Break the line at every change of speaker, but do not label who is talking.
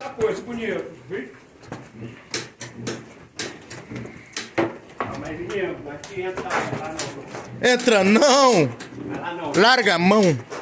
Tá coisa bonita, viu? Mas menino, aqui entra lá não.
Entra não!
Vai lá não.
Larga a mão!